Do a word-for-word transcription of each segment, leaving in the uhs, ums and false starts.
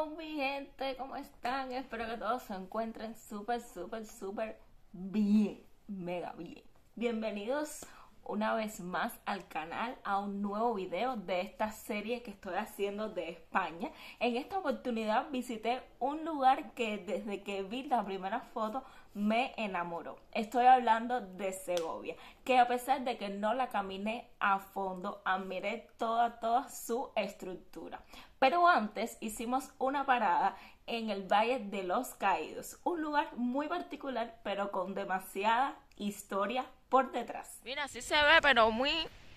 Hello mi gente, ¿cómo están? Espero que todos se encuentren súper, súper, súper bien, mega bien. Bienvenidos una vez más al canal, a un nuevo video de esta serie que estoy haciendo de España. En esta oportunidad visité un lugar que desde que vi la primera foto me enamoró. Estoy hablando de Segovia, que a pesar de que no la caminé a fondo, admiré toda, toda su estructura. Pero antes hicimos una parada en el Valle de los Caídos, un lugar muy particular, pero con demasiada historia por detrás. Mira, así se ve, pero muy...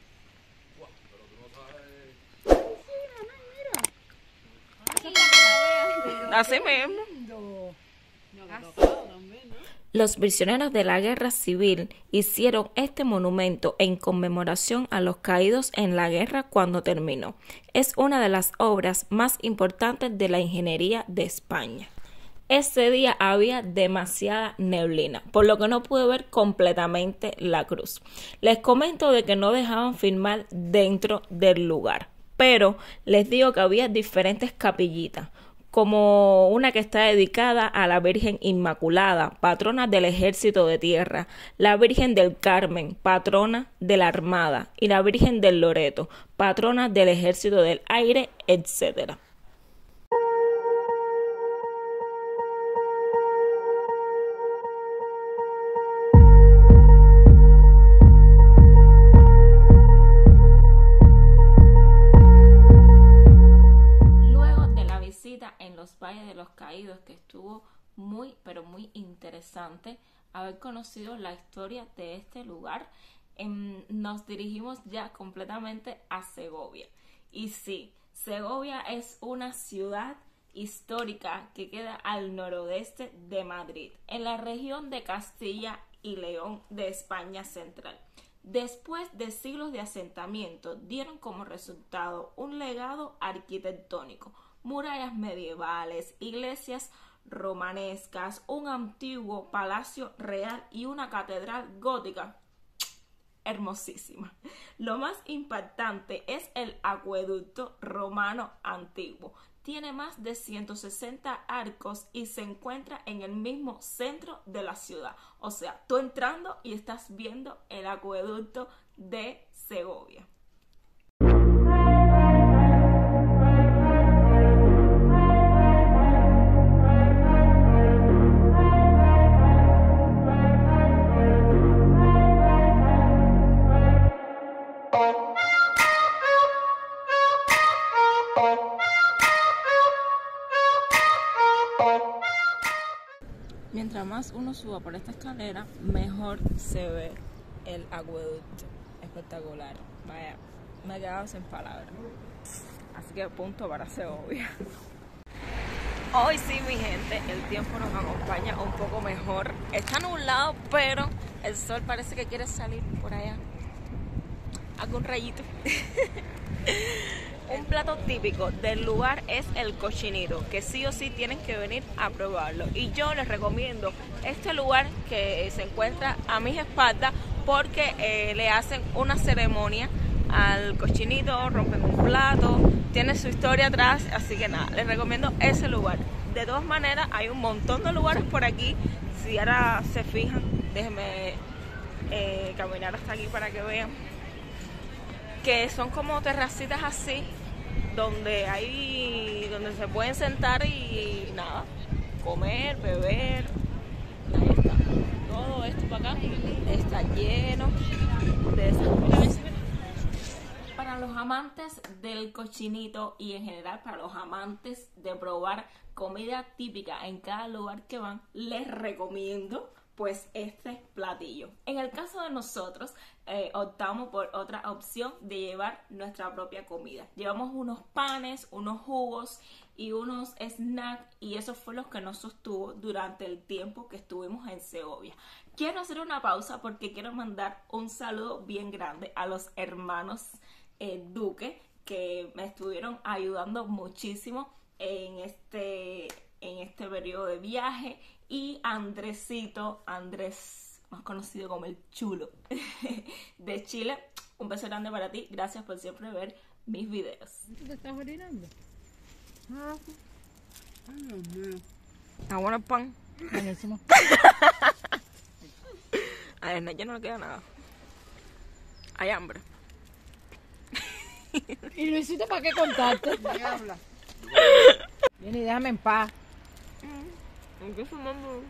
Así mismo. Los prisioneros de la guerra civil hicieron este monumento en conmemoración a los caídos en la guerra cuando terminó. Es una de las obras más importantes de la ingeniería de España. Ese día había demasiada neblina, por lo que no pude ver completamente la cruz. Les comento de que no dejaban filmar dentro del lugar, pero les digo que había diferentes capillitas, como una que está dedicada a la Virgen Inmaculada, patrona del Ejército de Tierra, la Virgen del Carmen, patrona de la Armada, y la Virgen del Loreto, patrona del Ejército del Aire, etcétera. En los Valles de los Caídos, que estuvo muy pero muy interesante haber conocido la historia de este lugar, eh, nos dirigimos ya completamente a Segovia. Y sí, Segovia es una ciudad histórica que queda al noroeste de Madrid, en la región de Castilla y León de España central. Después de siglos de asentamiento, dieron como resultado un legado arquitectónico, murallas medievales, iglesias romanescas, un antiguo palacio real y una catedral gótica hermosísima. Lo más impactante es el acueducto romano antiguo. Tiene más de ciento sesenta arcos y se encuentra en el mismo centro de la ciudad. O sea, tú entrando y estás viendo el acueducto de Segovia. Mientras más uno suba por esta escalera, mejor se ve el acueducto. Espectacular. Vaya, me he quedado sin palabras. Así que punto para Segovia. Hoy sí, mi gente, el tiempo nos acompaña un poco mejor. Está nublado, pero el sol parece que quiere salir por allá. Algún rayito. Un plato típico del lugar es el cochinito, que sí o sí tienen que venir a probarlo. Y yo les recomiendo este lugar que se encuentra a mis espaldas porque eh, le hacen una ceremonia al cochinito, rompen un plato, tiene su historia atrás, así que nada, les recomiendo ese lugar. De todas maneras, hay un montón de lugares por aquí. Si ahora se fijan, déjenme eh, caminar hasta aquí para que vean, que son como terracitas así, donde hay, donde se pueden sentar y nada, comer, beber. Ahí está, todo esto para acá está lleno de esas cosas. Para los amantes del cochinito y en general para los amantes de probar comida típica en cada lugar que van, les recomiendo pues este platillo. En el caso de nosotros, eh, optamos por otra opción de llevar nuestra propia comida. Llevamos unos panes, unos jugos y unos snacks, y eso fue lo que nos sostuvo durante el tiempo que estuvimos en Segovia. Quiero hacer una pausa porque quiero mandar un saludo bien grande a los hermanos eh, Duque, que me estuvieron ayudando muchísimo en este, en este periodo de viaje. Y Andresito, Andrés, más conocido como el Chulo, de Chile. Un beso grande para ti. Gracias por siempre ver mis videos. ¿Tú te estás orinando? Ah. Ay, Dios mío. ¿Está bueno el pan? Buenísimo. A ver, ya no le queda nada. Hay hambre. ¿Y lo hiciste para qué contarte? ¿Qué habla? Viene y déjame en paz. ¿Qué fumando?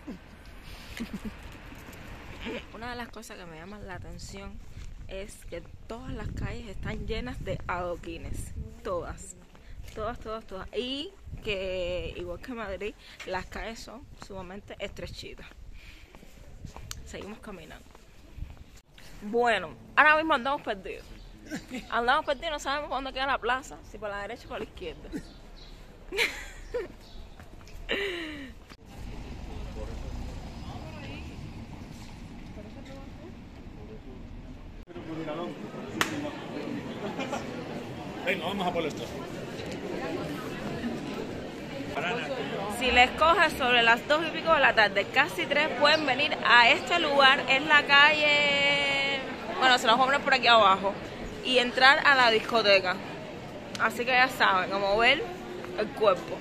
Una de las cosas que me llaman la atención es que todas las calles están llenas de adoquines. Todas. Todas, todas, todas. Y que, igual que Madrid, las calles son sumamente estrechitas. Seguimos caminando. Bueno, ahora mismo andamos perdidos. Andamos perdidos, no sabemos dónde queda la plaza, si para la derecha o para la izquierda. Venga, vamos a por esto. Si les coge sobre las dos y pico de la tarde, casi tres, pueden venir a este lugar. Es la calle, bueno, se los voy a poner por aquí abajo, y entrar a la discoteca. Así que ya saben, a mover el cuerpo.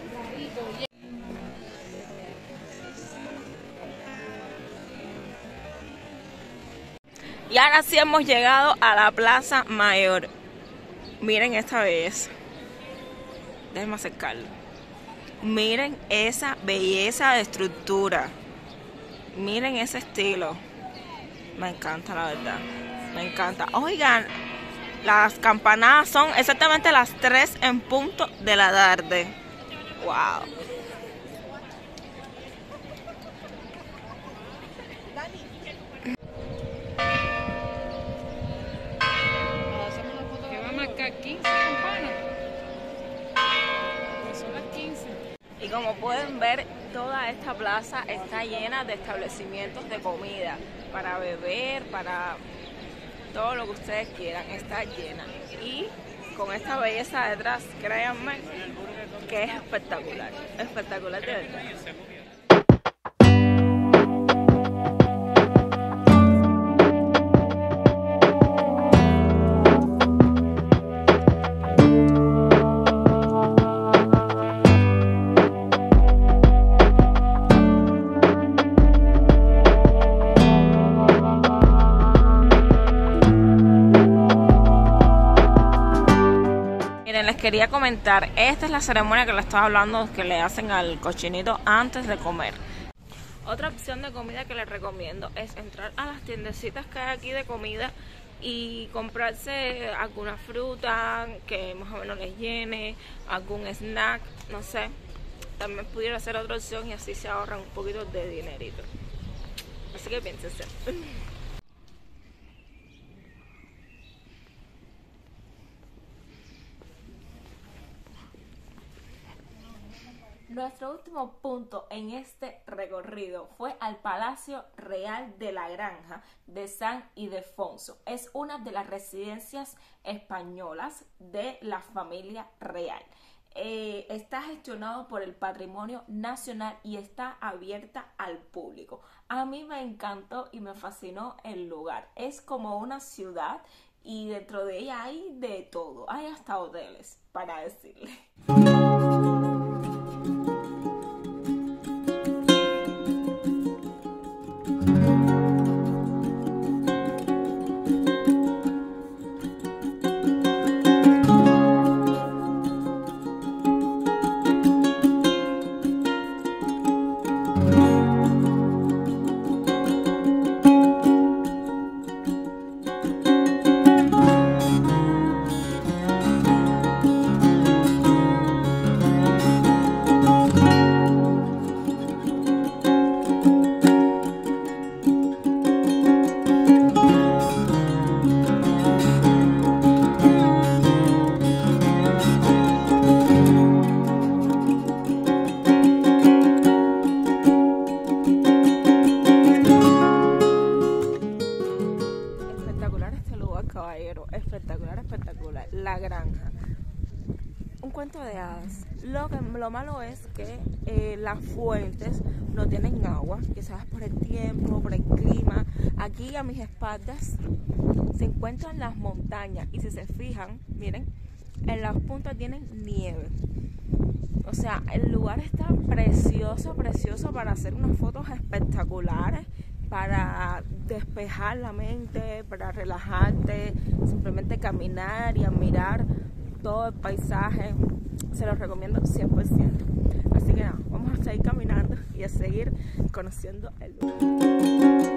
Y ahora sí hemos llegado a la Plaza Mayor. Miren esta belleza. Déjenme acercarlo. Miren esa belleza de estructura. Miren ese estilo. Me encanta, la verdad. Me encanta. Oigan, las campanadas son exactamente las tres en punto de la tarde. Wow. Que va a marcar quince campanas. Pues son las quince. Y como pueden ver, toda esta plaza está llena de establecimientos de comida para beber, para todo lo que ustedes quieran, está llena. Y con esta belleza detrás, créanme que es espectacular, espectacular de verdad. Les quería comentar, esta es la ceremonia que les estaba hablando que le hacen al cochinito antes de comer. Otra opción de comida que les recomiendo es entrar a las tiendecitas que hay aquí de comida y comprarse alguna fruta que más o menos les llene, algún snack, no sé. También pudiera ser otra opción y así se ahorran un poquito de dinerito. Así que piénsense. Nuestro último punto en este recorrido fue al Palacio Real de la Granja de San Ildefonso. Es una de las residencias españolas de la familia real. Eh, está gestionado por el Patrimonio Nacional y está abierta al público. A mí me encantó y me fascinó el lugar. Es como una ciudad y dentro de ella hay de todo. Hay hasta hoteles, para decirle. Espectacular, espectacular. La granja. Un cuento de hadas. Lo, que, lo malo es que eh, las fuentes no tienen agua, quizás por el tiempo, por el clima. Aquí a mis espaldas se encuentran las montañas y si se fijan, miren, en las puntas tienen nieve. O sea, el lugar está precioso, precioso para hacer unas fotos espectaculares, para despejar la mente, para relajarte, simplemente caminar y admirar todo el paisaje. Se los recomiendo cien por ciento. Así que nada, vamos a seguir caminando y a seguir conociendo el lugar.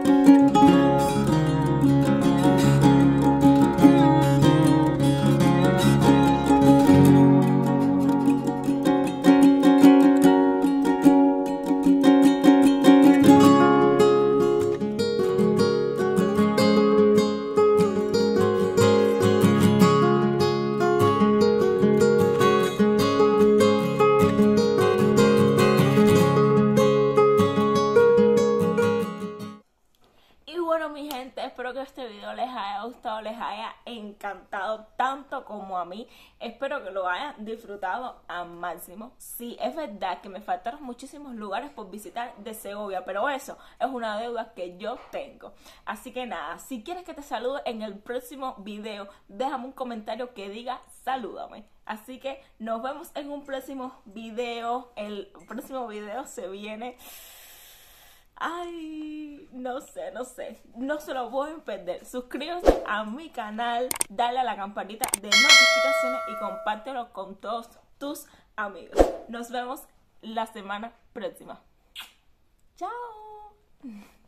Espero que este video les haya gustado, les haya encantado tanto como a mí. Espero que lo hayan disfrutado al máximo. Sí, es verdad que me faltaron muchísimos lugares por visitar de Segovia, pero eso es una deuda que yo tengo. Así que nada, si quieres que te salude en el próximo video, déjame un comentario que diga salúdame. Así que nos vemos en un próximo video. El próximo video se viene... Ay, no sé, no sé, no se lo pueden perder. Suscríbete a mi canal, dale a la campanita de notificaciones y compártelo con todos tus amigos. Nos vemos la semana próxima. Chao.